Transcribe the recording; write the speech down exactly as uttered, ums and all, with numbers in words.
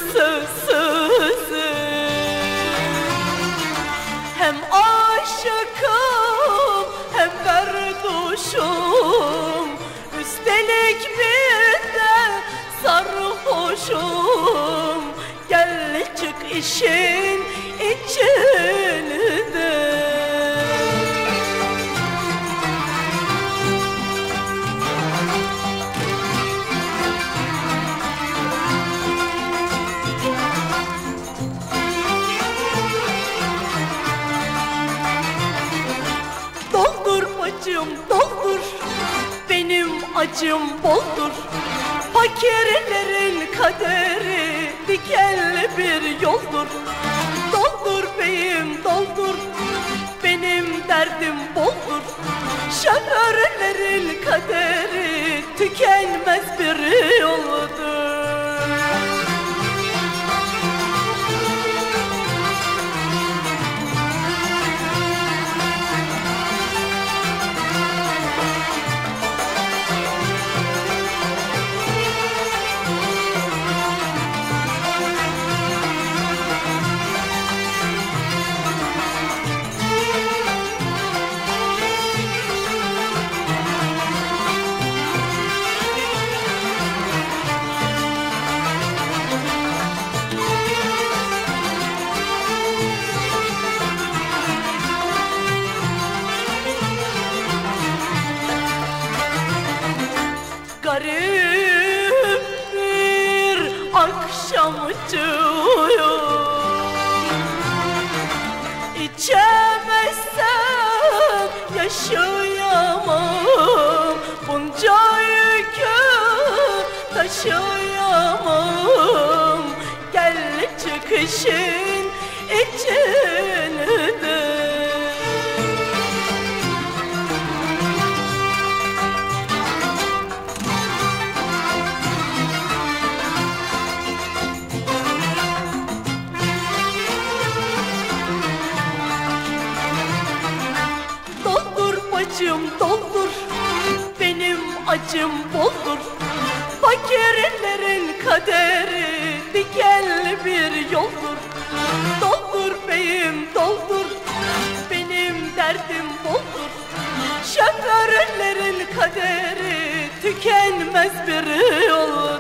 kimsesizim. Hem aşıkım hem berduşum, üstelik bir de sarhoşum. Gel çık işin içinde. Doldur bacım doldur, benim acım boldur. Fakirlerin kaderi dikenli bir yoldur. Doldur beyim doldur, benim derdim boldur. Şoförlerin kaderi tükenmez bir yoldur. Garip bir akşamcıyım, İçemezsem yaşayamam, bunca yükü taşıyamam. Gel çık işin içinde. Acım doldur, benim acım boldur. Fakirlerin kaderi dikenli bir yoldur. Doldur beyim doldur, benim derdim boldur. Şoförlerin kaderi tükenmez bir yoldur.